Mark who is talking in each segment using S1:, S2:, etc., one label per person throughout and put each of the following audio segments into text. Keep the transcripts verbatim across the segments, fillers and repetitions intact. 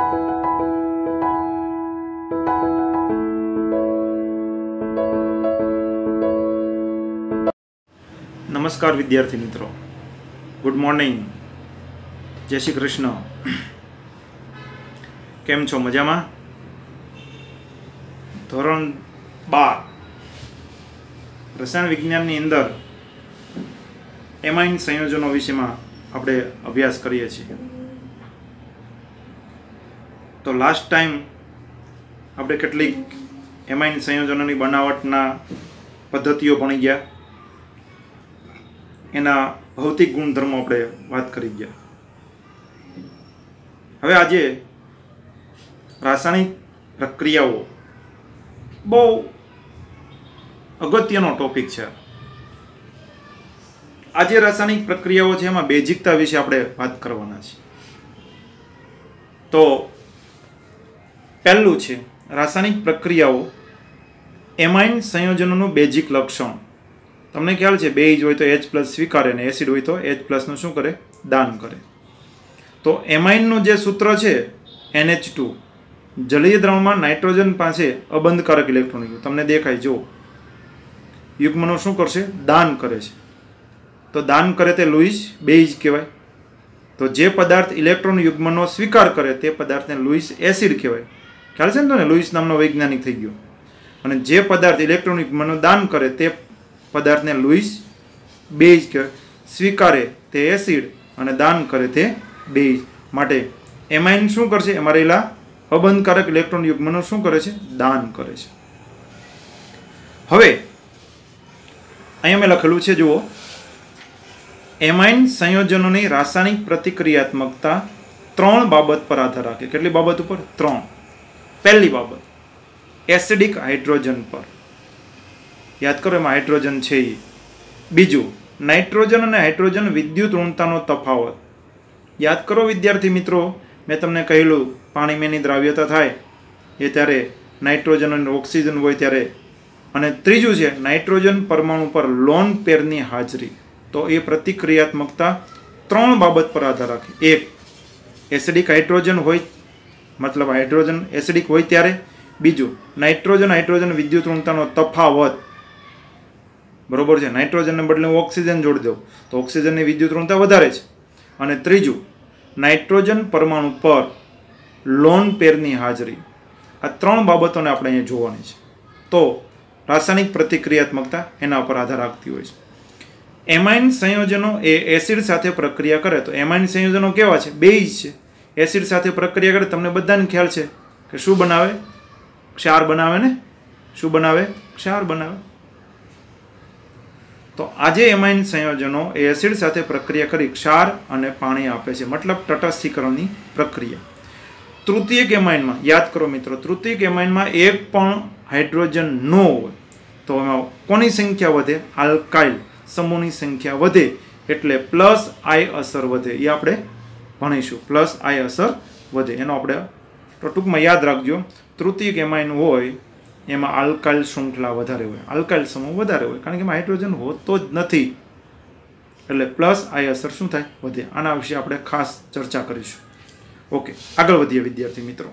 S1: नमस्कार विद्यार्थी मित्रों, गुड मॉर्निंग, जय श्री कृष्ण। केम छो? मजामा? धोरण बार रसायण विज्ञान ની અંદર એમાઇન સંયોજનો વિશેમાં આપણે અભ્યાસ કરીએ છીએ। તો લાસ્ટ ટાઈમ આપણે કેટલીક એમાઇન સંયોજનોની બનાવટના પદ્ધતિઓ ભણી ગયા, એના ભૌતિક ગુણધર્મો આપણે વાત કરી ગયા। હવે આજે રાસાયણિક પ્રક્રિયાઓ બહુ અગત્યનો ટોપિક છે। આજે રાસાયણિક પ્રક્રિયાઓ છે એમાં બેઝિકતા વિશે આપણે વાત કરવાના છે। તો પહેલું છે રાસાયણિક પ્રક્રિયાઓ એમાઇન સંયોજનોનું બેઝિક લક્ષણ। તમને ખ્યાલ છે બેઝ હોય તો એચ પ્લસ સ્વીકારે અને એસિડ હોય તો એચ પ્લસનું શું કરે? દાન કરે। તો એમાઇનનું જે સૂત્ર છે એન એચ ટુ, જલીય દ્રવમાં નાઇટ્રોજન પાસે અબંધકારક ઇલેક્ટ્રોન તમને દેખાય, જો યુગ્મનો શું કરશે? દાન કરે છે। તો દાન કરે તે લुईस બેઝ કહેવાય। તો જે પદાર્થ ઇલેક્ટ્રોન યુગ્મનો સ્વીકાર કરે તે પદાર્થને લुईस એસિડ કહેવાય। ખ્યાલ છે ને? તો લुईस નામનો વૈજ્ઞાનિક થઈ ગયો। અને જે પદાર્થ ઇલેક્ટ્રોન યુગ્મનો દાન કરે તે પદાર્થને લुईस બેઝ કહેવાય। સ્વીકારે તે એસિડ અને દાન કરે તે બેઝ। માટે એમાઇન શું કરશે? એમાં રહેલા અબંધકારક ઇલેક્ટ્રોન યુગ્મનો શું કરે છે? દાન કરે છે। હવે અહીંયા મેં લખેલું છે, જુઓ, એમાઇન સંયોજનોની રાસાયણિક પ્રતિક્રિયાત્મકતા ત્રણ બાબત પર આધાર રાખે। કેટલી બાબત ઉપર? ત્રણ। પહેલી બાબત એસિડિક હાઇડ્રોજન પર, યાદ કરો એમાં હાઇડ્રોજન છે એ। બીજું નાઇટ્રોજન અને હાઇડ્રોજન વિદ્યુત ઋણતાનો તફાવત, યાદ કરો વિદ્યાર્થી મિત્રો, મેં તમને કહેલું પાણીમાંની દ્રાવ્યતા થાય એ ત્યારે નાઇટ્રોજન અને ઓક્સિજન હોય ત્યારે। અને ત્રીજું છે નાઇટ્રોજન પરમાણુ પર લોન પેરની હાજરી। તો એ પ્રતિક્રિયાત્મકતા ત્રણ બાબત પર આધાર રાખે। એક, એસિડિક હાઇડ્રોજન હોય, મતલબ હાઇડ્રોજન એસિડિક હોય ત્યારે। બીજું, નાઇટ્રોજન હાઇડ્રોજન વિદ્યુત ઋણતાનો તફાવત, બરોબર છે, નાઇટ્રોજનને બદલે હું ઓક્સિજન જોડી દઉં તો ઓક્સિજનની વિદ્યુત ઋણતા વધારે છે। અને ત્રીજું, નાઇટ્રોજન પરમાણુ પર લોન પેરની હાજરી। આ ત્રણ બાબતોને આપણે અહીંયા જોવાની છે। તો રાસાયણિક પ્રતિક્રિયાત્મકતા એના પર આધાર રાખતી હોય છે। એમાઇન સંયોજનો એ એસિડ સાથે પ્રક્રિયા કરે તો એમાઇન સંયોજનો કેવા છે? બેઝ છે। એસિડ સાથે પ્રક્રિયા કરે, તમને બધાને ખ્યાલ છે કે શું બનાવે? ક્ષાર બનાવે ને? શું બનાવે? ક્ષાર બનાવે। તો આજે એમાઇન સંયોજનો એ એસિડ સાથે પ્રક્રિયા કરી ક્ષાર અને પાણી આપે છે, મતલબ તટસ્થીકરણની પ્રક્રિયા। તૃતીયક એમાઇનમાં, યાદ કરો મિત્રો, તૃતીયક એમાઇનમાં એક પણ હાઇડ્રોજન ન હોય તો એમાં કોની સંખ્યા વધે? આલ્કાઇલ સમૂહની સંખ્યા વધે, એટલે પ્લસ આઈ અસર વધે। એ આપણે ભણીશું, પ્લસ આઈ અસર વધે એનો આપણે તો ટૂંકમાં યાદ રાખજો। તૃતીયક એમાઇન હોય એમાં આલ્કાઇલ શૃંખલા વધારે હોય, આલ્કાઇલ સમૂહ વધારે હોય, કારણ કે એમાં હાઇડ્રોજન હોતો જ નથી, એટલે પ્લસ આઈ અસર શું થાય? વધે। આના વિશે આપણે ખાસ ચર્ચા કરીશું। ઓકે, આગળ વધીએ વિદ્યાર્થી મિત્રો।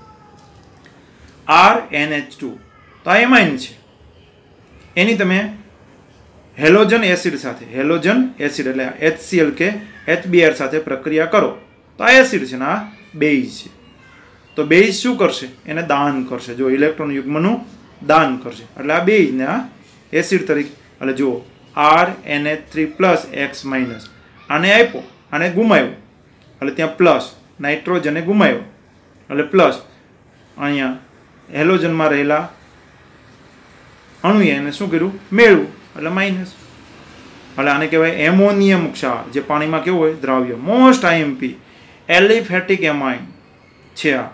S1: આર એન એચ ટુ, તો આ એમાઇન છે, એની તમે હેલોજન એસિડ સાથે, હેલોજન એસિડ એટલે એચસીએલ કે એચબીઆર સાથે પ્રક્રિયા કરો તો આ એસિડ છે ને આ બેઝ છે। તો બેઝ શું કરશે? એને દાન કરશે, જો ઇલેક્ટ્રોન યુગ્મનું દાન કરશે, એટલે આ બેઝને આ એસિડ તરીકે, એટલે જુઓ R N H three plus X minus, આને આપ્યો, આને ગુમાવ્યો, એટલે ત્યાં પ્લસ, નાઇટ્રોજને ગુમાવ્યો એટલે પ્લસ, અહીંયા હેલોજનમાં રહેલા અણુએ એને શું કર્યું? મેળવ્યું, એટલે માઇનસ, એટલે આને કહેવાય એમોનિયમ ક્ષાર, જે પાણીમાં કેવું હોય? દ્રાવ્ય। મોસ્ટ આઈએમપી એલિફેટિક એમાઇન છે આ।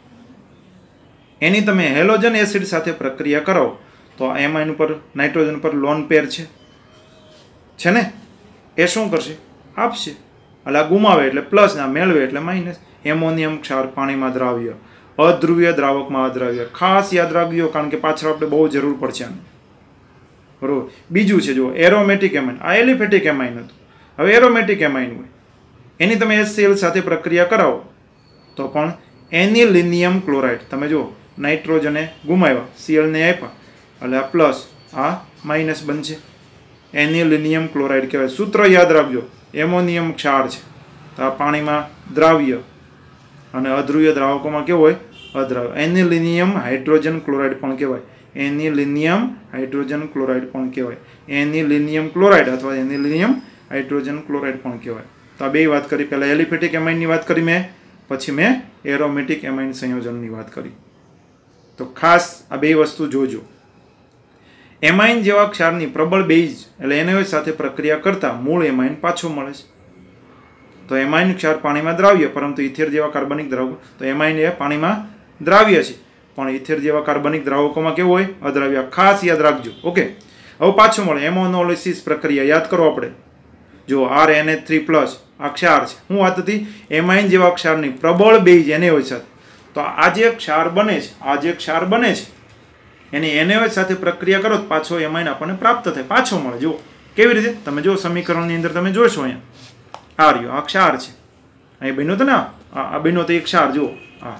S1: એની તમે હેલોજન એસિડ સાથે પ્રક્રિયા કરો તો આ એમાઇન ઉપર નાઇટ્રોજન પર લોન પેર છે છે ને, એ શું કરશે? આપશે, એટલે આ ગુમાવે એટલે પ્લસ, ના મેળવે એટલે માઇનસ। એમોનિયમ ક્ષાર પાણીમાં દ્રાવ્ય, અધ્રુવીય દ્રાવકમાં અદ્રાવ્ય, ખાસ યાદ રાખજો, કારણ કે પાછળ આપણે બહુ જરૂર પડશે આને, બરોબર। બીજું છે જો એરોમેટિક એમાઇન, આ એલિફેટિક એમાઇન હતું, હવે એરોમેટિક એમાઇન હોય એની તમે એચસીએલ સાથે પ્રક્રિયા કરાવો તો પણ એનિલિનિયમ ક્લોરાઇડ. તમે જો નાઇટ્રોજને ગુમાવ્યા, સીએલને આપ્યા એટલે આ પ્લસ આ માઇનસ બનશે. એનિલિનિયમ ક્લોરાઇડ કહેવાય. સૂત્ર યાદ રાખજો, એમોનિયમ ક્ષાર છે તો આ પાણીમાં દ્રાવ્ય અને અધ્રુવ્ય દ્રાવકોમાં કેવો હોય? અદ્રાવ્ય. એનિલિનિયમ હાઇડ્રોજન ક્લોરાઇડ પણ કહેવાય. એનિલિનિયમ હાઇડ્રોજન ક્લોરાઇડ પણ કહેવાય. એનિલિનિયમ ક્લોરાઇડ અથવા એનિલિનિયમ હાઇડ્રોજન ક્લોરાઇડ પણ કહેવાય. તો આ બે વાત કરી. પહેલાં એલિફેટિક એમાઇનની વાત કરી મેં, પછી મેં એરોમેટિક એમાઇન સંયોજનની વાત કરી. તો ખાસ આ બે વસ્તુ જોજો. એમાઇન જેવા ક્ષારની પ્રબળ બેઝ એટલે એનએચ સાથે પ્રક્રિયા કરતા મૂળ એમાઇન પાછો મળે છે. તો એમાઇન ક્ષાર પાણીમાં દ્રાવ્ય, પરંતુ ઇથેર જેવા કાર્બનિક દ્રાવકો, તો એમાઇન એ પાણીમાં દ્રાવ્ય છે પણ ઇથેર જેવા કાર્બનિક દ્રાવકોમાં કેવું હોય? અદ્રાવ્ય. ખાસ યાદ રાખજો. ઓકે, હવે પાછું મળે. એમોનોલિસિસ પ્રક્રિયા યાદ કરો આપણે. જો R N H three plus આ ક્ષાર છે. હું વાત હતી એમાઇન જેવા ક્ષારની પ્રબળ બેઝ એનએચ સાથે. તો આ જે ક્ષાર બને છે, આ જે ક્ષાર બને છે એની એનએચ સાથે પ્રક્રિયા કરો તો પાછો એમાઇન આપણને પ્રાપ્ત થાય, પાછો મળે. જુઓ કેવી રીતે, તમે જો સમીકરણની અંદર તમે જોશો અહીંયા આ રહ્યો, આ ક્ષાર છે. અહીં બન્યો તો ને આ બન્યો તો એક ક્ષાર. જુઓ આ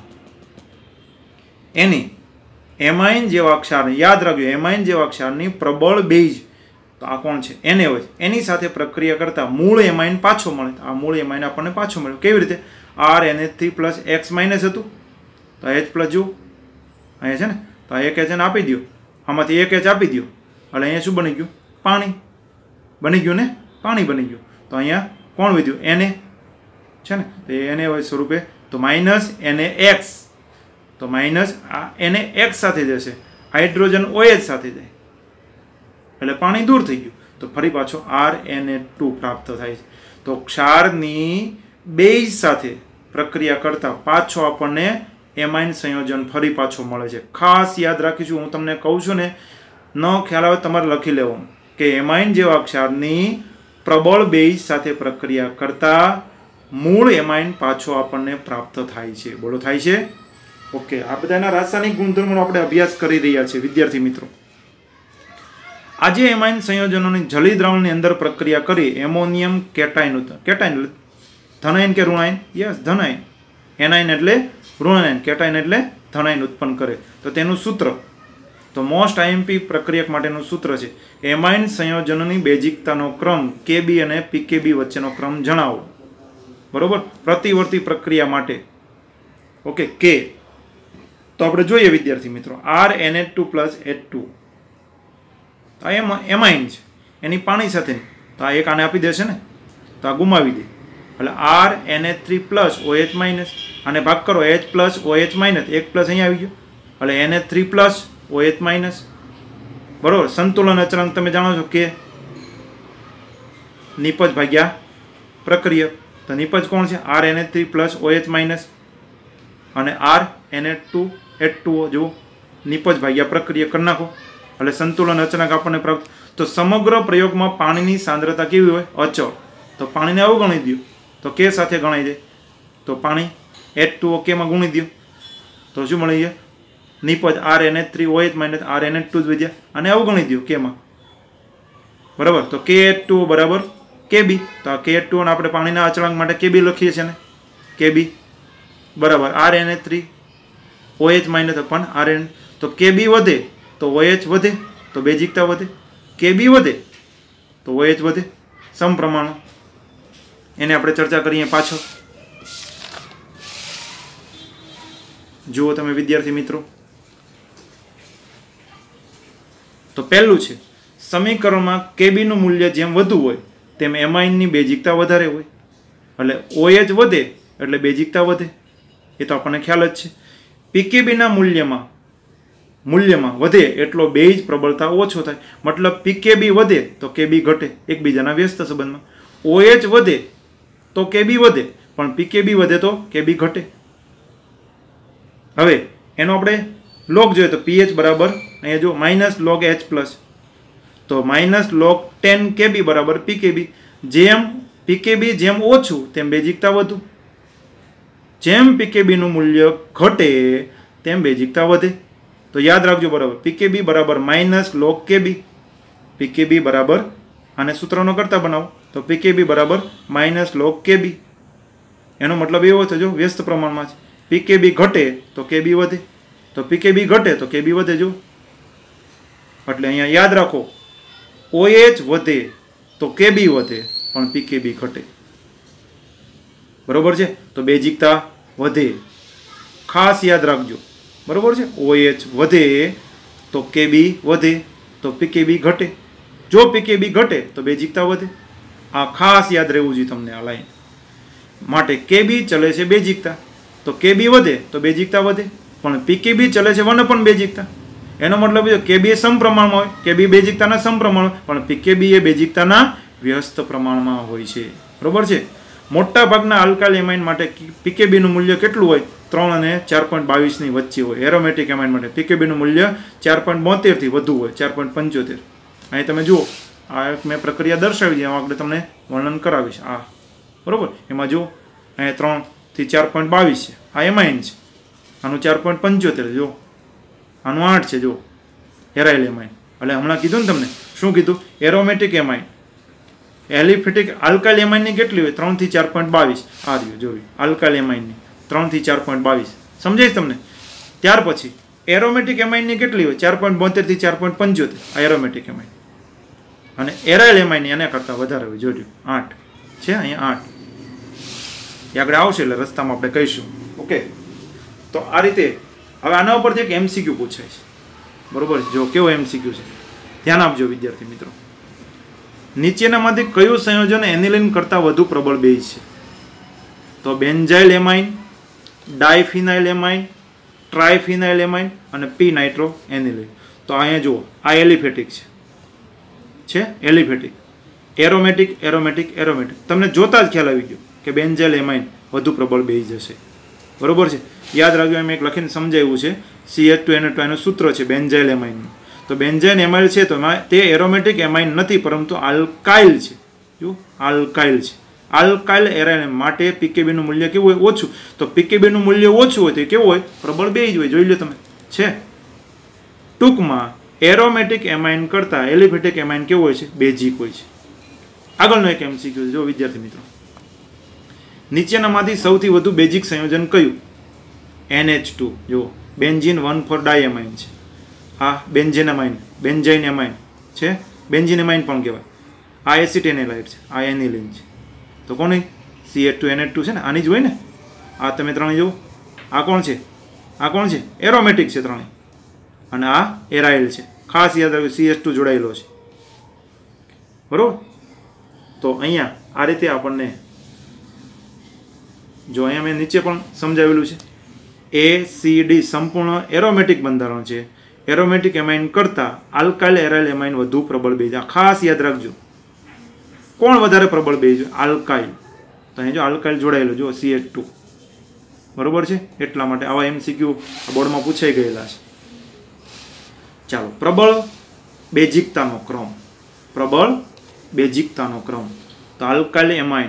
S1: એની એમાઇન જેવા ક્ષાર યાદ રાખજો, એમાઇન જેવા ક્ષારની પ્રબળ બેઝ તો આ કોણ છે? એનએચ. એની સાથે પ્રક્રિયા કરતા મૂળ એમાઇન પાછો મળે. આ મૂળ એમાઇન આપણને પાછો મળ્યો. કેવી રીતે? R N H three plus X minus હતું તો એચ પ્લસ જુઓ અહીંયા છે ને, તો એક એચ એને આપી દો, આમાંથી એક એચ આપી દો એટલે અહીંયા શું બની ગયું? પાણી બની ગયું ને, પાણી બની ગયું. તો અહીંયા કોણ વધ્યું? એને છે ને, તો એને હોય સ્વરૂપે તો માઇનસ એને એક્સ, તો માઇનસ આ એને એક્સ સાથે જશે, હાઇડ્રોજન ઓએચ સાથે જાય એટલે પાણી દૂર થઈ ગયું. તો ફરી પાછો આર એન એ ટુ પ્રાપ્ત થાય છે. તો ક્ષારની બેઝ સાથે પ્રક્રિયા કરતા પાછો આપણને એમાઇન સંયોજન ફરી પાછો મળે છે. ખાસ યાદ રાખીશું, હું તમને કહું છું ને, ન ખ્યાલ આવે તમારે લખી લેવું કે એમાઇન જેવા ક્ષારની પ્રબળ બેઝ સાથે પ્રક્રિયા કરતા મૂળ એમાઇન પાછો આપણને પ્રાપ્ત થાય છે. બોલો, થાય છે? ઓકે, આ બધાના રાસાયણિક ગુણધર્મોનો આપણે અભ્યાસ કરી રહ્યા છીએ વિદ્યાર્થી મિત્રો. આજે એમાઇન સંયોજનોની જલી દ્રાવણની અંદર પ્રક્રિયા કરી એમોનિયમ કેટાઇન, કેટાઇન ધનાયન કે ઋણાયન? યસ, ધનાયન. એનાયન એટલે ઋણાયન, કેટાઇન એટલે ધનાયન ઉત્પન્ન કરે. તો તેનું સૂત્ર, તો મોસ્ટ આઈએમપી પ્રક્રિયક માટેનું સૂત્ર છે એમાઇન સંયોજનોની બેઝિકતાનો ક્રમ કેબી અને પીકેબી વચ્ચેનો ક્રમ જણાવો. બરોબર, પ્રતિવર્તી પ્રક્રિયા માટે. ઓકે, કે તો આપણે જોઈએ વિદ્યાર્થી મિત્રો, R N H two plus H two તો આ એમાઇન છે એની પાણી સાથેની, તો આ એક આને આપી દેશે ને, તો આ ગુમાવી દે એટલે R N H three plus OH minus, આને ભાગ કરો એચ પ્લસ ઓએચ માઇનસ, એક પ્લસ અહીંયા આવી ગયો એટલે N H three plus OH minus. બરોબર, સંતુલન અચળાંક તમે જાણો છો કે નિપજ ભાગ્યા પ્રક્રિયક. તો નિપજ કોણ છે? R N H three plus OH minus અને R N H two H two જો નિપજ ભાગ્યા પ્રક્રિયા કરી નાખો એટલે સંતુલન અચળાંક આપણને પ્રાપ્ત. તો સમગ્ર પ્રયોગમાં પાણીની સાંદ્રતા કેવી હોય? અચળ. તો પાણીને અવગણી દો તો કે સાથે ગણાઈ જાય, તો પાણી એચ ટુ ઓ કેમાં ગુણી દો તો શું મળી જાય? નિપજ R N H three OH minus R N H two જ વધ્યા, અને અવગણી દો કેમાં. બરાબર, તો કે એચ ટુ બરાબર કેબી. તો આ કે એચ ટુ આપણે પાણીના અચળાંક માટે કેબી લખીએ છીએ ને, કેબી બરાબર R N H three OH minus અપન આર એન. તો કેબી વધે તો ઓએચ વધે, તો બેઝિકતા વધે. કેબી વધે તો ઓએચ વધે, સમપ્રમાણ. એને આપણે ચર્ચા કરીએ પાછળ. જુઓ તમે વિદ્યાર્થી મિત્રો, તો પહેલું છે સમીકરણમાં કેબીનું મૂલ્ય જેમ વધુ હોય તેમ એમાઇનની બેઝિકતા વધારે હોય એટલે ઓએચ વધે એટલે બેઝિકતા વધે, એ તો આપણને ખ્યાલ જ છે. પીકેબીના મૂલ્યમાં મૂલ્યમાં વધે એટલો બેઝ પ્રબળતા ઓછો થાય, મતલબ પીકેબી વધે તો કેબી ઘટે, એકબીજાના વ્યસ્ત સંબંધમાં. ઓએચ વધે તો કેબી વધે પણ પીકેબી વધે તો કેબી ઘટે. હવે એનો આપણે લોગ જોઈએ તો પીએચ બરાબર અહીંયા જો માઇનસ લોગ એચ પ્લસ, તો માઇનસ લોગ ટેન કેબી બરાબર પીકેબી. જેમ પીકેબી જેમ ઓછું તેમ બેઝિકતા વધુ, જેમ પીકેબીનું મૂલ્ય ઘટે તેમ બેઝિકતા વધે. તો યાદ રાખજો બરાબર, પીકેબી બરાબર માઇનસ લોગ કેબી. પીકેબી બરાબર આને સૂત્રનો કરતા બનાવો તો પીકેબી બરાબર માઇનસ લોગ કેબી. એનો મતલબ એવો થયો વ્યસ્ત પ્રમાણમાં છે. પીકેબી ઘટે તો કેબી વધે, તો પીકેબી ઘટે તો કેબી વધે. જો એટલે અહીંયા યાદ રાખો, ઓએચ વધે તો કેબી વધે પણ પીકેબી ઘટે. બરોબર છે? તો બેઝિકતા વધે, ખાસ યાદ રાખજો. બરોબર છે? ઓએચ વધે તો કેબી વધે તો પીકેબી ઘટે. જો પીકેબી ઘટે તો બેઝિકતા વધે. આ ખાસ યાદ રહેવું જોઈએ તમને આ લાઈન માટે. કેબી ચલે છે બેઝિકતા, તો કેબી વધે તો બેઝિકતા વધે, પણ પીકેબી ચલે છે વન અપોન બેઝિકતા. એનો મતલબ એ કેબી એ સમપ્રમાણમાં હોય, કેબી બેઝિકતાના સમપ્રમાણ, પણ પીકેબી એ બેઝિકતાના વ્યસ્ત પ્રમાણમાં હોય છે. બરોબર છે? મોટા ભાગના આલ્કાઇલ એમાઇન માટે પીકેબીનું મૂલ્ય કેટલું હોય? ત્રણ અને ચાર પોઈન્ટ બાવીસની વચ્ચે હોય. એરોમેટિક એમાઇન માટે પીકેબીનું મૂલ્ય ચાર પોઈન્ટ બોતેરથી વધુ હોય, ચાર પોઈન્ટ પંચોતેર. અહીં તમે જુઓ, આ મેં પ્રક્રિયા દર્શાવી છે, આગળ તમને વર્ણન કરાવીશ. આ બરોબર, એમાં જુઓ અહીંયા ત્રણથી ચાર પોઈન્ટ બાવીસ છે, આ એમાઇન છે. આનું ચાર પોઈન્ટ પંચોતેર જો, આનું આઠ છે જો, એરાઇલ એમાઇન. એટલે હમણાં કીધું ને તમને, શું કીધું? Aromatic amine. એલિફેટિક આલ્કાઇલ એમાઇનની કેટલી હોય? ત્રણથી ચાર પોઈન્ટ બાવીસ. આ રહ્યું જોયું, આલ્કાઇલ એમાઇનની ત્રણથી ચાર પોઈન્ટ બાવીસ. સમજાય તમને? ત્યાર પછી એરોમેટિક એમાઇનની કેટલી હોય? ચાર પોઈન્ટ બોતેરથી ચાર પોઈન્ટ પંચોતેર. આ એરોમેટિક એમાઇન. અને એરાઇલ એમાઇનની એના કરતાં વધારે હોય. જોજો, આઠ છે અહીંયા, આઠ. એ આગળ આવશે એટલે રસ્તામાં આપણે કહીશું. ઓકે, તો આ રીતે હવે આના ઉપરથી એક એમસીક્યુ પૂછાય છે. બરોબર? જો કેવો એમસીક્યુ છે, ધ્યાન આપજો વિદ્યાર્થી મિત્રો. નીચેનામાંથી કયું સંયોજન એનિલિન કરતાં વધુ પ્રબળ બેઝ છે? તો benzyl amine, diphenyl amine, triphenyl amine અને પી નાઇટ્રો એનિલિન. તો અહીંયા જુઓ, આ એલિફેટિક છે છે એલિફેટિક. Aromatic aromatic aromatic. તમને જોતા જ ખ્યાલ આવી ગયો કે બેન્ઝાઇલ એમાઇન વધુ પ્રબળ બેઝ હશે. બરોબર છે? યાદ રાખજો, એમ એક લખીને સમજાવ્યું છે, C H two N two એનું સૂત્ર છે બેન્ઝાઇલ એમાઇનનું. તો બેન્ઝાઇલ એમાઇન છે તો તે એરોમેટિક એમાઇન નથી, પરંતુ આલ્કાઇલ છે. જો આલ્કાઇલ છે. આલ્કાઇલ એરાઇલ માટે પીકેબીનું મૂલ્ય કેવું હોય? ઓછું. તો પીકેબીનું મૂલ્ય ઓછું હોય તો કેવું હોય? પ્રબળ બેઝ હોય. જોઈ લો તમે. છે ટૂંકમાં એરોમેટિક એમાઇન કરતાં એલિફેટિક એમાઇન કેવું હોય છે? બેઝિક હોય છે. આગળનો એક એમસીક્યુ જો વિદ્યાર્થી મિત્રો, નીચેનામાંથી સૌથી વધુ બેઝિક સંયોજન કયું? N H two. જો બેન્ઝીન વન ફોર ડાયએમાઇન છે. આ બેન્ઝીન એમાઇન, બેન્ઝાઇન એમાઇન છે, બેન્ઝીન એમાઇન પણ કહેવાય. આ એસિટેનેલાઇટ છે, આ એનિલિન છે. તો કોની? C H two N H two છે ને, આની જ હોય ને. આ તમે ત્રણેય જુઓ, આ કોણ છે? આ કોણ છે? એરોમેટિક છે ત્રણેય. અને આ એરાઇલ છે. ખાસ યાદ રાખજો, સી એચ ટુ જોડાયેલો છે. બરોબર? તો અહીંયા આ રીતે આપણને જો અહીંયા મેં નીચે પણ સમજાવેલું છે. એ સી ડી સંપૂર્ણ એરોમેટિક બંધારણ છે. એરોમેટિક એમાઇન કરતાં આલ્કાઇલ એરાઇલ એમાઇન વધુ પ્રબળ બેઝ. આ ખાસ યાદ રાખજો. કોણ વધારે પ્રબળ બેઝ? આલ્કાઇલ. તો અહીં જો આલ્કાઇલ જોડાયેલો જો, સી એચ ટુ. બરોબર છે? એટલા માટે આવા એમસીક્યુ બોર્ડમાં પૂછાઈ ગયેલા છે. ચાલો, પ્રબળ બેઝિકતાનો ક્રમ. પ્રબળ બેઝિકતાનો ક્રમ. તો આલ્કાઇલ એમાઇન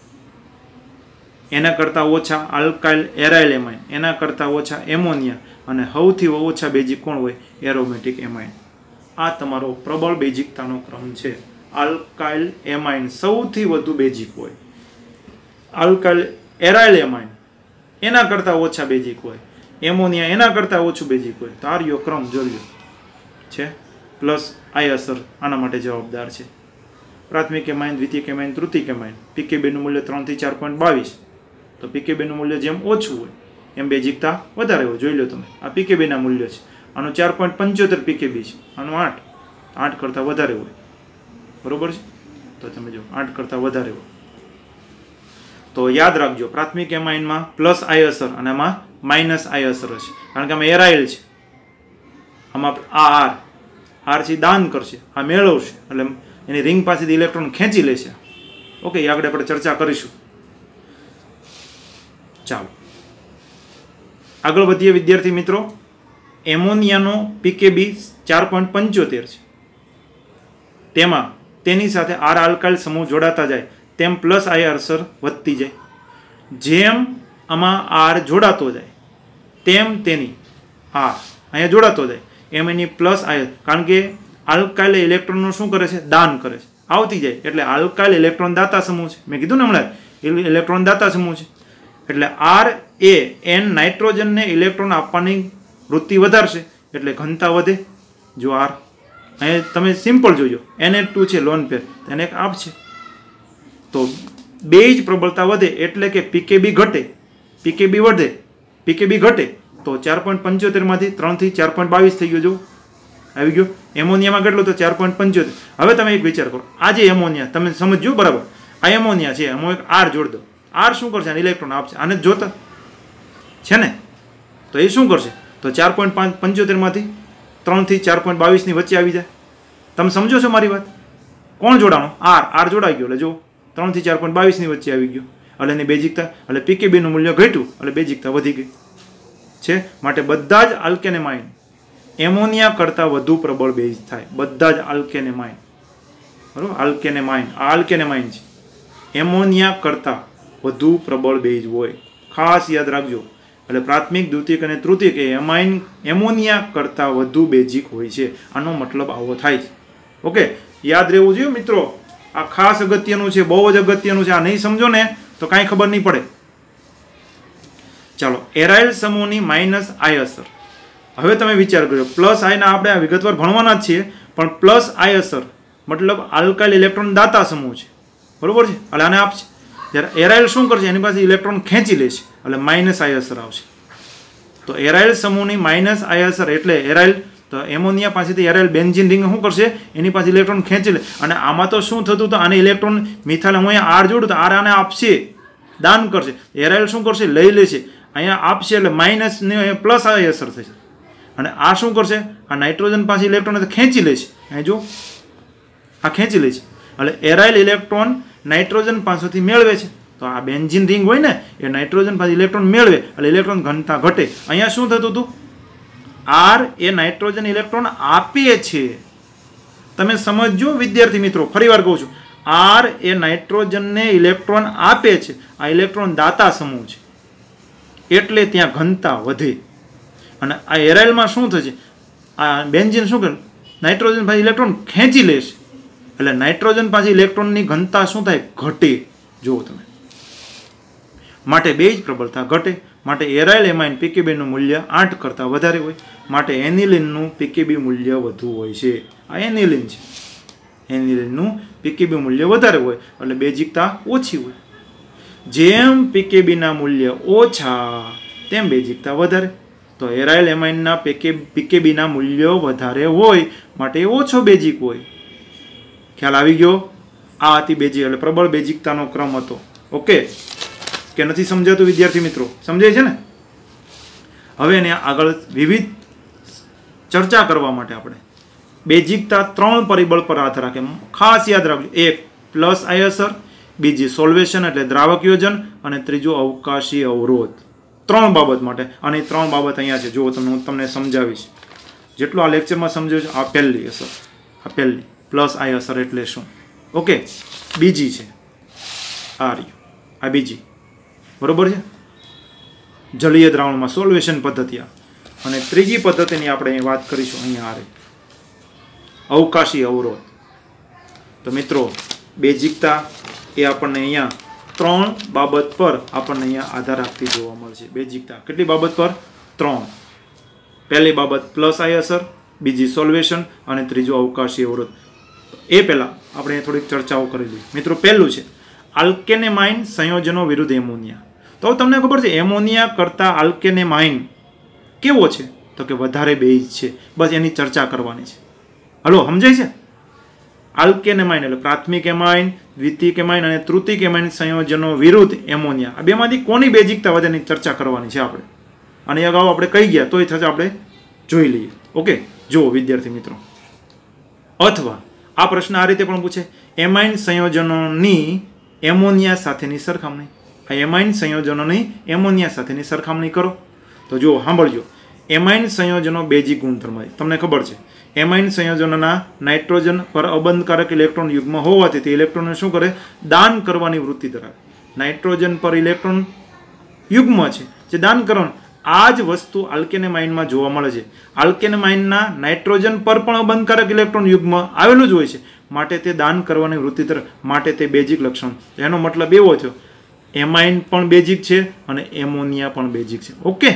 S1: એના કરતાં ઓછા આલ્કાઇલ એરાઇલ એમાઇન, એના કરતાં ઓછા એમોનિયા, અને સૌથી ઓછા બેઝિક કોણ હોય? Aromatic amine. આ તમારો પ્રબળ બેઝિકતાનો ક્રમ છે. આલ્કાઇલ એમાઇન સૌથી વધુ બેઝિક હોય, આલ્કાઇલ એરાઇલ એમાઇન એના કરતાં ઓછા બેઝિક હોય, એમોનિયા એના કરતાં ઓછું બેઝિક હોય. તાર્યો ક્રમ જોયો છે. પ્લસ આઈ અસર આના માટે જવાબદાર છે. પ્રાથમિક એમાઇન, દ્વિતીયક એમાઇન, તૃતીયક એમાઇન. પીકેબીનું મૂલ્ય ત્રણથી ચાર પોઈન્ટ બાવીસ. તો પીકેબીનું મૂલ્ય જેમ ઓછું હોય એમ બેઝિકતા વધારે હોય. જોઈ લો તમે, આ પીકેબીના મૂલ્ય છે. આનું ચાર પોઈન્ટ પંચોતેર પીકેબી છે, આનું આઠ. આઠ કરતાં વધારે હોય. બરોબર છે? તો તમે જો આઠ કરતાં વધારે હોય. તો યાદ રાખજો, પ્રાથમિક એમાઇનમાં પ્લસ આઈ અસર અને આમાં માઇનસ આઈ અસર છે. કારણ કે આમાં એરાઇલ છે, આમાં આ આર આર છે દાન કરશે, આ મેળવશે, એટલે એની રિંગ પાસેથી ઇલેક્ટ્રોન ખેંચી લેશે. ઓકે, એ આગળ આપણે ચર્ચા કરીશું. ચાલો આગળ વધીએ વિદ્યાર્થી મિત્રો. એમોનિયાનો પીકેબી ચાર પોઈન્ટ પંચોતેર છે. તેમાં તેની સાથે આર આલ્કાઇલ સમૂહ જોડાતા જાય તેમ પ્લસ આઈ અસર વધતી જાય. જેમ આમાં આર જોડાતો જાય તેમ તેની આર અહીંયા જોડાતો જાય એમ એની પ્લસ આઈ, કારણ કે આલ્કાઇલ ઇલેક્ટ્રોનનું શું કરે છે? દાન કરે છે. આવતી જાય એટલે આલ્કાઇલ ઇલેક્ટ્રોન દાતા સમૂહ છે. મેં કીધું ને હમણાં, ઇલેક્ટ્રોન દાતા સમૂહ છે. એટલે આર એ એન નાઇટ્રોજનને ઇલેક્ટ્રોન આપવાની વૃત્તિ વધારશે એટલે ઘનતા વધે. જો આર અહીં તમે સિમ્પલ જોજો, એન એચ ટુ છે લોન પેર, એને એક આપશે તો બે જ પ્રબળતા વધે એટલે કે પીકેબી ઘટે, પીકેબી વધે, પીકેબી ઘટે તો ચાર પોઈન્ટ પંચોતેરમાંથી ત્રણથી ચાર પોઈન્ટ બાવીસ થઈ ગયો. જો આવી ગયો. એમોનિયામાં કેટલો તો ચાર પોઈન્ટ પંચોતેર. હવે તમે એક વિચાર કરો, આ જે એમોનિયા તમે સમજો બરાબર, આ એમોનિયા છે, એમાં એક આર જોડ દો. આર શું કરશે? આને ઇલેક્ટ્રોન આપશે. આને જોતા છે ને, તો એ શું કરશે? તો ચાર પોઈન્ટ પાંચ પંચોતેરમાંથી ત્રણથી ચાર પોઈન્ટ બાવીસની વચ્ચે આવી જાય. તમે સમજો છો મારી વાત? કોણ જોડાણો? આર. આર જોડાઈ ગયો એટલે જો ત્રણથી ચાર પોઈન્ટ બાવીસની વચ્ચે આવી ગયો એટલે એની બેઝિકતા એટલે પીકેબીનું મૂલ્ય ઘટ્યું એટલે બેઝિકતા વધી ગઈ છે. માટે બધા જ આલ્કેનેમાઇન એમોનિયા કરતાં વધુ પ્રબળ બેઝ થાય. બધા જ આલ્કેનેમાઇન, બરાબર, આલ્કેનેમાઇન આ આલ્કેનેમાઇન છે, એમોનિયા કરતાં વધુ પ્રબળ બેઝ હોય. ખાસ યાદ રાખજો. એટલે પ્રાથમિક, દ્વિતીયક અને તૃતીયક એ એમાઇન એમોનિયા કરતાં વધુ બેઝિક હોય છે. આનો મતલબ આવો થાય છે. ઓકે, યાદ રહેવું જોઈએ મિત્રો. આ ખાસ અગત્યનું છે, બહુ જ અગત્યનું છે. આ નહીં સમજો ને તો કાંઈ ખબર નહીં પડે. ચાલો, એરાઇલ સમૂહની માઇનસ આઈ અસર. હવે તમે વિચાર કર્યો, પ્લસ આઈના આપણે આ વિગતવાર ભણવાના જ છીએ, પણ પ્લસ આઈ અસર મતલબ આલ્કાઇલ ઇલેક્ટ્રોન દાતા સમૂહ છે, બરોબર છે, એટલે આને આપશે. જ્યારે એરાઇલ શું કરશે? એની પાસે ઇલેક્ટ્રોન ખેંચી લેશે એટલે માઇનસ આઈ અસર આવશે. તો એરાઇલ સમૂહની માઇનસ આઈ અસર એટલે એરાઇલ તો એમોનિયા પાસેથી એરાઇલ બેન્ઝીન રિંગ શું કરશે? એની પાસે ઇલેક્ટ્રોન ખેંચી લે. અને આમાં તો શું થતું? તો આને ઇલેક્ટ્રોન મિથાઇલ, હું અહીંયા આર જોડું તો આર આને આપશે, દાન કરશે. એરાઇલ શું કરશે? લઈ લેશે, અહીંયા આપશે એટલે માઇનસ ને પ્લસ આઈ અસર થશે. અને આ શું કરશે? આ નાઇટ્રોજન પાસે ઇલેક્ટ્રોન ખેંચી લેશે. અહીં જો આ ખેંચી લે છે એટલે એરાઇલ ઇલેક્ટ્રોન નાઇટ્રોજન પાસેથી મેળવે છે. તો આ બેન્ઝીન રિંગ હોય ને એ નાઇટ્રોજન પાસે ઇલેક્ટ્રોન મેળવે એટલે ઇલેક્ટ્રોન ઘનતા ઘટે. અહીંયા શું થતું હતું? આર એ નાઇટ્રોજન ઇલેક્ટ્રોન આપે છે. તમે સમજો વિદ્યાર્થી મિત્રો, ફરી વાર કહું છું, આર એ નાઇટ્રોજનને ઇલેક્ટ્રોન આપે છે. આ ઇલેક્ટ્રોન દાતા સમૂહ છે એટલે ત્યાં ઘનતા વધે. અને આ એરાઇલમાં શું થશે? આ બેન્ઝીન શું કરે? નાઇટ્રોજન પાસે ઇલેક્ટ્રોન ખેંચી લેશે એટલે નાઇટ્રોજન પાસે ઇલેક્ટ્રોનની ઘનતા શું થાય? ઘટે. જુઓ તમે, માટે બે જ પ્રબળતા ઘટે. માટે એરાઇલ એમાઇન પીકેબીનું મૂલ્ય આઠ કરતાં વધારે હોય. માટે એનિલિનનું પીકેબી મૂલ્ય વધુ હોય છે. આ એનિલિન છે, એનિલિનનું પીકેબી મૂલ્ય વધારે હોય એટલે બેઝિકતા ઓછી હોય. જેમ પીકેબીના મૂલ્ય ઓછા તેમ બેઝિકતા વધારે. તો એરાઇલ એમાઇનના પીકે પીકેબીના મૂલ્યો વધારે હોય માટે ઓછો બેઝિક હોય. ખ્યાલ આવી ગયો? આ હતી બેઝિક એટલે પ્રબળ બેઝિકતાનો ક્રમ હતો. ઓકે કે નથી સમજાતું વિદ્યાર્થી મિત્રો? સમજાય છે ને? હવે એને આગળ વિવિધ ચર્ચા કરવા માટે આપણે બેઝિકતા ત્રણ પરિબળ પર આધાર રાખે. ખાસ યાદ રાખજો, એક પ્લસ આઈ અસર, બીજી સોલ્વેશન એટલે દ્રાવક યોજન, અને ત્રીજું અવકાશી અવરોધ. ત્રણ બાબત માટે. અને ત્રણ બાબત અહીંયા છે, જો તમને હું તમને સમજાવીશ. જેટલું આ લેક્ચરમાં સમજાવ્યું છે આ પહેલી અસર, આ પહેલી પ્લસ આઈ અસર એટલે શું. ઓકે, બીજી છે આ રહ્યું, આ બીજી, બરોબર છે, જલીય દ્રાવણમાં સોલ્વેશન પદ્ધતિ. અને ત્રીજી પદ્ધતિની આપણે અહીં વાત કરીશું અહીંયા આ રહી, અવકાશી અવરોધ. તો મિત્રો બેઝિકતા એ આપણને અહીંયા ત્રણ બાબત પર આપણને અહીંયા આધાર રાખતી જોવા મળશે. બેઝિકતા કેટલી બાબત પર? ત્રણ. પહેલી બાબત પ્લસ આઈ અસર, બીજી સોલ્વેશન અને ત્રીજો અવકાશી અવરોધ. એ પહેલાં આપણે થોડીક ચર્ચાઓ કરી લઈએ મિત્રો. પહેલું છે આલ્કેનેમાઇન સંયોજનો વિરુદ્ધ એમોનિયા. તો તમને ખબર છે એમોનિયા કરતાં આલ્કેનેમાઇન કેવો છે? તો કે વધારે બેઝ છે. બસ એની ચર્ચા કરવાની છે. હલો, સમજાય છે? આલ્કેનેમાઇન એટલે પ્રાથમિક એમાઇન, દ્વિતીયક એમાઇન અને તૃતીયક એમાઇન સંયોજનો વિરુદ્ધ એમોનિયા. આ બેમાંથી કોની બેઝિકતા વધે એની ચર્ચા કરવાની છે આપણે. અને અગાઉ આપણે કહી ગયા તોય થશે, આપણે જોઈ લઈએ. ઓકે, જુઓ વિદ્યાર્થી મિત્રો. અથવા આ પ્રશ્ન આ રીતે પણ પૂછે, એમાઇન સંયોજનોની એમોનિયા સાથેની સરખામણી. આ એમાઇન સંયોજનોની એમોનિયા સાથેની સરખામણી કરો. તો જુઓ, સાંભળજો. એમાઇન સંયોજનો બેઝિક ગુણધર્મ તમને ખબર છે. એમાઇન સંયોજનોના નાઇટ્રોજન પર અબંધકારક ઇલેક્ટ્રોન યુગ્મ હોવાથી તે ઇલેક્ટ્રોનને શું કરે? દાન કરવાની વૃત્તિ ધરાવે. નાઇટ્રોજન પર ઇલેક્ટ્રોન યુગ્મ છે જે દાન કરવાનું. આ જ વસ્તુ આલ્કેનેમાઇનમાં જોવા મળે છે. આલ્કેનેમાઇનના નાઇટ્રોજન પર પણ અબંધકારક ઇલેક્ટ્રોન યુગ્મ આવેલું જ હોય છે. માટે તે દાન કરવાની વૃત્તિ તરફ, માટે તે બેઝિક લક્ષણ. એનો મતલબ એવો થયો એમાઇન પણ બેઝિક છે અને એમોનિયા પણ બેઝિક છે. ઓકે,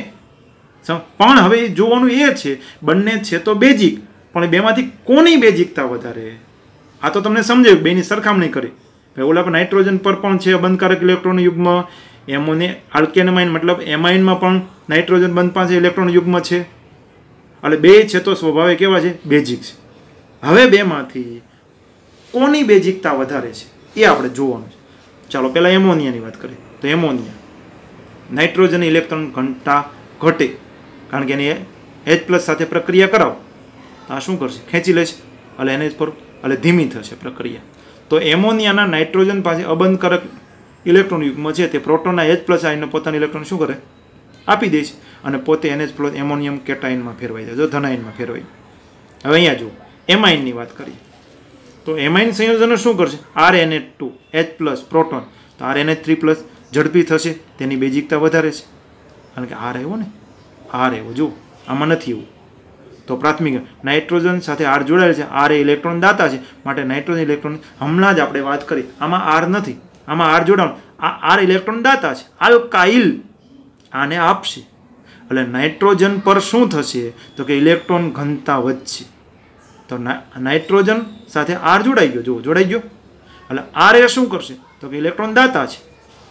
S1: પણ હવે જોવાનું એ છે બંને છે તો બેઝિક, પણ બેમાંથી કોની બેઝિકતા વધારે? આ તો તમને સમજાયું, બેની સરખામણી કરી. ઓલા પર નાઇટ્રોજન પર પણ છે બંધકારક ઇલેક્ટ્રોન યુગ્મ, એમોનિયા આલ્કેનામાઇન મતલબ એમાઇનમાં પણ નાઇટ્રોજન બંધ પાસે ઇલેક્ટ્રોન યુગ્મ છે. એટલે બે છે તો સ્વભાવે કેવા છે? બેઝિક છે. હવે બેમાંથી કોની બેઝિકતા વધારે છે એ આપણે જોવાનું છે. ચાલો પહેલાં એમોનિયાની વાત કરીએ. તો એમોનિયા નાઇટ્રોજન ઇલેક્ટ્રોન ઘનતા ઘટે, કારણ કે એની એચ પ્લસ સાથે પ્રક્રિયા કરાવો તો આ શું કરશે? ખેંચી લેશે, એટલે એને પર એટલે ધીમી થશે પ્રક્રિયા. તો એમોનિયાના નાઇટ્રોજન પાસે અબંધકારક ઇલેક્ટ્રોન યુગ્મ છે તે પ્રોટોનના એચ પ્લસ આયનને પોતાના ઇલેક્ટ્રોન શું કરે? આપી દે છે, અને પોતે એનએચ પ્લસ એમોનિયમ કેટાઇનમાં ફેરવાઈ જાય, જો ધનાયનમાં ફેરવાઈ. હવે અહીંયા જુઓ એમાઇનની વાત કરીએ. તો એમાઇન સંયોજનો શું કરશે? R N H two H plus proton, તો R N H three plus ઝડપી થશે, તેની બેઝિકતા વધારે છે. કારણ કે આર આવ્યો ને, આર આવ્યો જુઓ, આમાં નથી એવું. તો પ્રાથમિક નાઇટ્રોજન સાથે આર જોડાયેલ છે, આર એ ઇલેક્ટ્રોન દાતા છે, માટે નાઇટ્રોજન ઇલેક્ટ્રોન હમણાં જ આપણે વાત કરી, આમાં આર નથી, આમાં આર જોડાણ, આ આર ઇલેક્ટ્રોન દાતા છે, આલ્કાઇલ આને આપશે. એટલે નાઇટ્રોજન પર શું થશે? તો કે ઇલેક્ટ્રોન ઘનતા વધશે. તો નાઇટ્રોજન સાથે આર જોડાઈ ગયો, જુઓ જોડાઈ ગયો. એટલે આર એ શું કરશે? તો કે ઇલેક્ટ્રોન દાતા છે,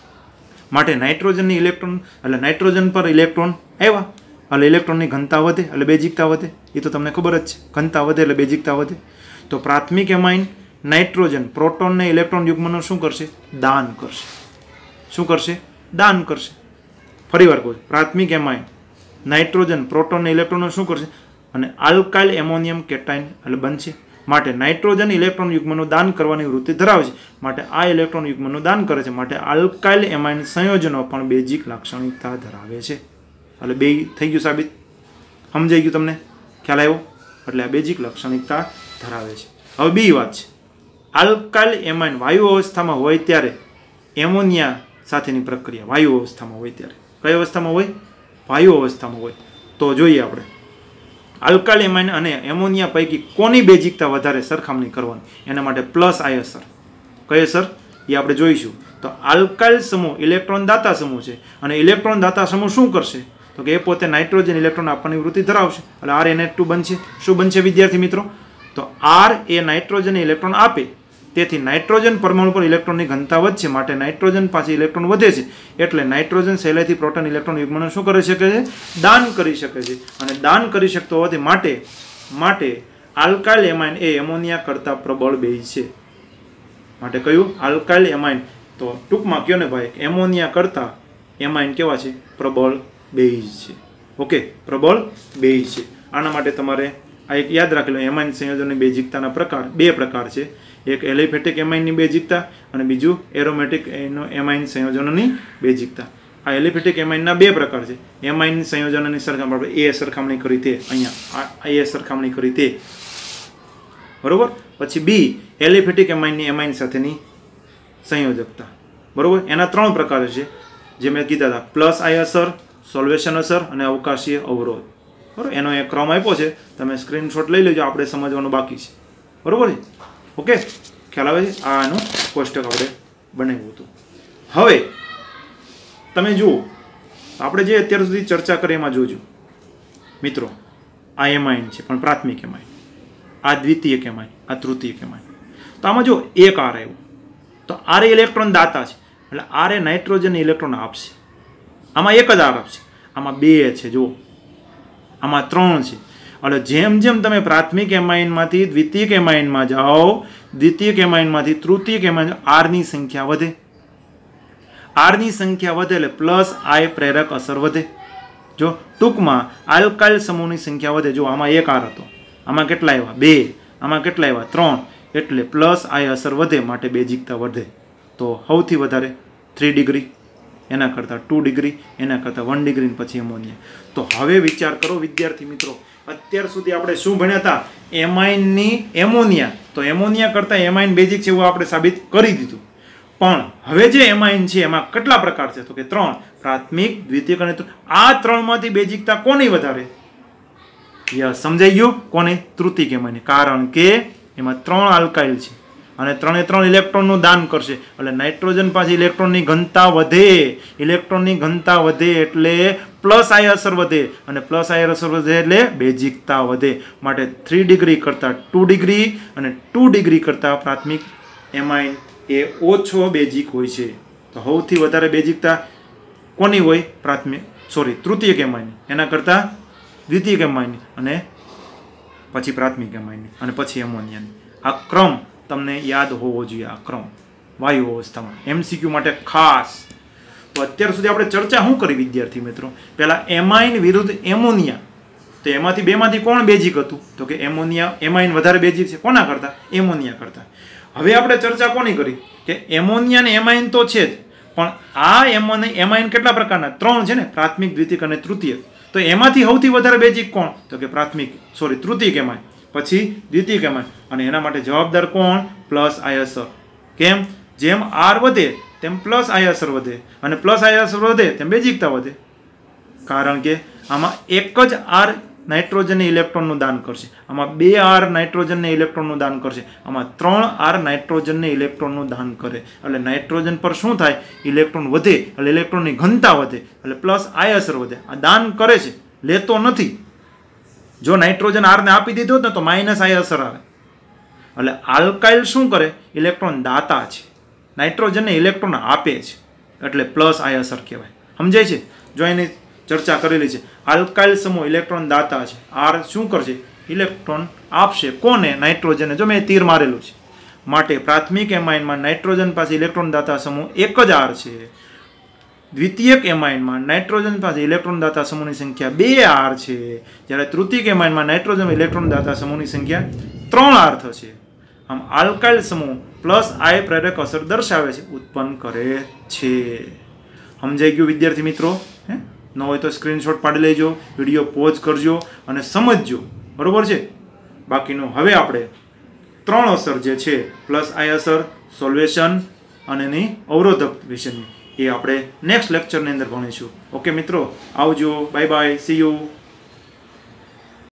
S1: માટે નાઇટ્રોજનની ઇલેક્ટ્રોન એટલે નાઇટ્રોજન પર ઇલેક્ટ્રોન આવ્યા, એટલે ઇલેક્ટ્રોનની ઘનતા વધે, એટલે બેઝિકતા વધે. એ તો તમને ખબર જ છે, ઘનતા વધે એટલે બેઝિકતા વધે. તો પ્રાથમિક એમાઇન નાઇટ્રોજન પ્રોટોનને ઇલેક્ટ્રોન યુગ્મનું શું કરશે? દાન કરશે. શું કરશે? દાન કરશે. ફરી વાર કહું, પ્રાથમિક એમાઇન નાઇટ્રોજન પ્રોટોનને ઇલેક્ટ્રોનનું શું કરશે? અને આલ્કાઇલ એમોનિયમ કેટાઇન એટલે બનશે. માટે નાઇટ્રોજન ઇલેક્ટ્રોન યુગ્મનું દાન કરવાની વૃત્તિ ધરાવે છે, માટે આ ઇલેક્ટ્રોન યુગ્મનું દાન કરે છે. માટે આલ્કાઇલ એમાઇન સંયોજનો પણ બેઝિક લાક્ષણિકતા ધરાવે છે. એટલે બે થઈ ગયું સાબિત. સમજાઈ ગયું તમને? ખ્યાલ આવ્યો? એટલે આ બેઝિક લાક્ષણિકતા ધરાવે છે. હવે બીજી વાત છે, આલ્કાઇલ એમાઇન વાયુ અવસ્થામાં હોય ત્યારે એમોનિયા સાથેની પ્રક્રિયા વાયુ અવસ્થામાં હોય ત્યારે કઈ અવસ્થામાં હોય? વાયુ અવસ્થામાં હોય. તો જોઈએ આપણે આલ્કાઇલ એમાઇન અને એમોનિયા પૈકી કોની બેઝિકતા વધારે સરખામણી કરવાની. એના માટે પ્લસ આય અસર. કઈ અસર? એ આપણે જોઈશું. તો આલ્કાઇલ સમૂહ ઇલેક્ટ્રોન દાતા સમૂહ છે, અને ઇલેક્ટ્રોન દાતા સમૂહ શું કરશે? તો કે એ પોતે નાઇટ્રોજન ઇલેક્ટ્રોન આપવાની વૃત્તિ ધરાવશે, એટલે આર એન એચ ટુ બનશે. શું બનશે વિદ્યાર્થી મિત્રો? તો આર એ નાઇટ્રોજન ઇલેક્ટ્રોન આપે, તેથી નાઇટ્રોજન પરમાણુ પર ઇલેક્ટ્રોનની ઘનતા વધશે, માટે નાઇટ્રોજન પાસે ઇલેક્ટ્રોન વધે છે. એટલે નાઇટ્રોજન સહેલાઈથી પ્રોટોન ઇલેક્ટ્રોન યુગ્મનું શું કરી શકે છે? દાન કરી શકે છે. અને દાન કરી શકતો હોવાથી માટે માટે આલ્કાઇલ એમાઇન એ એમોનિયા કરતાં પ્રબળ બેઝ છે. માટે કયું? Alkyl amine. તો ટૂંકમાં કયો ને ભાઈ, એમોનિયા કરતાં એમાઇન કેવા છે? પ્રબળ બેઝ છે. ઓકે, પ્રબળ બેઝ છે. આના માટે તમારે આ એક યાદ રાખી લો, એમાઇન સંયોજનની બેઝિકતાના પ્રકાર બે પ્રકાર છે. એક એલિફેટિક એમાઇનની બેઝિકતા અને બીજું એરોમેટિક એમાઇન સંયોજનોની બેઝિકતા. આ એલિફેટિક એમાઇનના બે પ્રકાર છે. એમાઇન સંયોજનોની સરખામણી એ સરખામણી કરી તે અહીંયા એ સરખામણી કરી તે બરોબર. પછી બી એલિફેટિક એમાઇનની એમાઇન સાથેની સંયોજકતા બરોબર. એના ત્રણ પ્રકાર છે જે મેં કીધા હતા, પ્લસ આય અસર, સોલ્વેશન અસર અને અવકાશીય અવરોધ. બરોબર, એનો એક ક્રમ આપ્યો છે, તમે સ્ક્રીનશોટ લઈ લેજો, આપણે સમજવાનું બાકી છે. બરોબર છે? ઓકે, ખ્યાલ આવે છે? આ એનું કોષ્ટક આપણે બનાવ્યું હતું. હવે તમે જુઓ, આપણે જે અત્યાર સુધી ચર્ચા કરી એમાં જોજો મિત્રો, આ એમાઇન છે પણ પ્રાથમિક એમાઇન, આ દ્વિતીયક એમાઇન, આ તૃતીયક એમાઇન. તો આમાં જો એક આર આવ્યું, તો આર એ ઇલેક્ટ્રોન દાતા છે, એટલે આર એ નાઇટ્રોજન ઇલેક્ટ્રોન આપશે. આમાં એક જ આર આપશે, આમાં બે છે, જુઓ આમાં ત્રણ છે. એટલે જેમ જેમ તમે પ્રાથમિક એમાઇનમાંથી દ્વિતીયક એમાઇનમાં જાઓ, દ્વિતીયક એમાઇનમાંથી તૃતીયક એમાઇન, આરની સંખ્યા વધે. આરની સંખ્યા વધે એટલે પ્લસ આય પ્રેરક અસર વધે. જો ટૂંકમાં આલ્કાઇલ સમૂહની સંખ્યા વધે. જો આમાં એક આર હતો, આમાં કેટલા આવ્યા? બે. આમાં કેટલા આવ્યા? ત્રણ. એટલે પ્લસ આય અસર વધે, માટે બેઝિકતા વધે. તો સૌથી વધારે થ્રી ડિગ્રી, એના કરતાં ટુ ડિગ્રી, એના કરતાં વન ડિગ્રી, પછી એમોનિયા. તો હવે વિચાર કરો વિદ્યાર્થી મિત્રો, અત્યાર સુધી આપણે શું ભણ્યા હતા? એમાઇનની એમોનિયા. તો એમોનિયા કરતાં એમાઇન બેઝિક છે એવું આપણે સાબિત કરી દીધું. પણ હવે જે એમાઇન છે એમાં કેટલા પ્રકાર છે? તો કે ત્રણ, પ્રાથમિક, દ્વિતીયક અને આ ત્રણમાંથી બેઝિકતા કોની વધારે? યસ, સમજાઈ ગયું? કોને? તૃતીયક એમાઇન. કારણ કે એમાં ત્રણ આલ્કાઇલ છે અને ત્રણે ત્રણ ઇલેક્ટ્રોનનું દાન કરશે એટલે નાઇટ્રોજન પાસે ઇલેક્ટ્રોનની ઘનતા વધે ઇલેક્ટ્રોનની ઘનતા વધે એટલે પ્લસ આઈ અસર વધે અને પ્લસ આઈ અસર વધે એટલે બેઝિકતા વધે માટે થ્રી ડિગ્રી કરતાં ટુ ડિગ્રી અને ટુ ડિગ્રી કરતાં પ્રાથમિક એમાઇન એ ઓછો બેઝિક હોય છે તો સૌથી વધારે બેઝિકતા કોની હોય પ્રાથમિક સોરી તૃતીયક એમાઇન એના કરતાં દ્વિતીયક એમાઇન અને પછી પ્રાથમિક એમાઇન અને પછી એમોનિયાની આ ક્રમ તમને યાદ હોવો જોઈએ આ ક્રમ વાયુ અવસ્થામાં એમસીક્યુ માટે ખાસ તો અત્યાર સુધી આપણે ચર્ચા શું કરી વિદ્યાર્થી મિત્રો પહેલાં એમાઇન વિરુદ્ધ એમોનિયા તો એમાંથી બેમાંથી કોણ બેઝિક હતું તો કે એમોનિયા એમાઇન વધારે બેઝિક છે કોના કરતાં એમોનિયા કરતાં હવે આપણે ચર્ચા કોની કરી કે એમોનિયા અને એમાઇન તો છે જ પણ આ એમોને એમાઇન કેટલા પ્રકારના ત્રણ છે ને પ્રાથમિક દ્વિતીયક અને તૃતીયક તો એમાંથી સૌથી વધારે બેઝિક કોણ તો કે પ્રાથમિક સોરી તૃતીયક એમાઇન પછી દ્વિતીયક એમાઇન અને એના માટે જવાબદાર કોણ પ્લસ આઈ અસર કેમ જેમ આર વધે તેમ પ્લસ આઈ અસર વધે અને પ્લસ આઈ અસર વધે તેમ બેઝિકતા વધે કારણ કે આમાં એક જ આર નાઇટ્રોજનને ઇલેક્ટ્રોનનું દાન કરશે આમાં બે આર નાઇટ્રોજનને ઇલેક્ટ્રોનનું દાન કરશે આમાં ત્રણ આર નાઇટ્રોજનને ઇલેક્ટ્રોનનું દાન કરે એટલે નાઇટ્રોજન પર શું થાય ઇલેક્ટ્રોન વધે એટલે ઇલેક્ટ્રોનની ઘનતા વધે એટલે પ્લસ આઈ અસર વધે આ દાન કરે છે લેતો નથી જો નાઇટ્રોજન આરને આપી દીધો ને તો માઇનસ આઈ અસર આવે એટલે આલ્કાઇલ શું કરે ઇલેક્ટ્રોન દાતા છે નાઇટ્રોજનને ઇલેક્ટ્રોન આપે છે એટલે પ્લસ આઈ અસર કહેવાય સમજાય છે જો એની ચર્ચા કરેલી છે આલ્કાઇલ સમૂહ ઇલેક્ટ્રોન દાતા છે આર શું કરશે ઇલેક્ટ્રોન આપશે કોને નાઇટ્રોજનને જો મેં તીર મારેલું છે માટે પ્રાથમિક એમાઇનમાં નાઇટ્રોજન પાસે ઇલેક્ટ્રોન દાતા સમૂહ એક જ આર છે દ્વિતીયક એમાઇનમાં નાઇટ્રોજન પાસે ઇલેક્ટ્રોન દાતા સમૂહની સંખ્યા બે આર છે જ્યારે તૃતીયક એમાઇનમાં નાઇટ્રોજન ઇલેક્ટ્રોન દાતા સમૂહની સંખ્યા ત્રણ આર થશે આમ આલ્કાઇલ સમૂહ પ્લસ આઈ પ્રેરક અસર દર્શાવે છે ઉત્પન્ન કરે છે સમજાઈ ગયું વિદ્યાર્થી મિત્રો હે ન હોય તો સ્ક્રીનશોટ પાડી લેજો વિડીયો પોઝ કરજો અને સમજજો બરોબર છે બાકીનું હવે આપણે ત્રણ અસર જે છે પ્લસ આઈ અસર સોલ્વેશન અને એની અવરોધક વિશેની એ આપણે નેક્સ્ટ લેક્ચરની અંદર ભણીશું ઓકે મિત્રો આવજો બાય બાય સી યુ